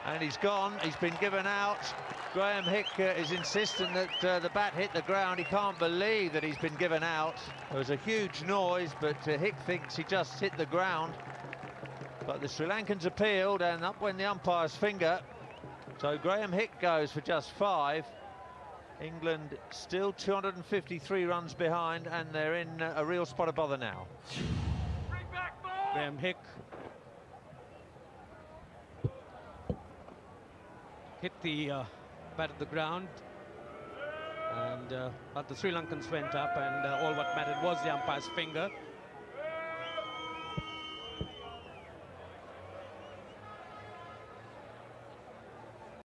And he's gone, he's been given out. Greame Hick is insistent that the bat hit the ground. He can't believe that he's been given out. There was a huge noise, but Hick thinks he just hit the ground. But the Sri Lankans appealed, and up went the umpire's finger. So Greame Hick goes for just 5. England still 253 runs behind, and they're in a real spot of bother now. Greame Hick hit the bat at the ground, and but the Sri Lankans went up, and all what mattered was the umpire's finger.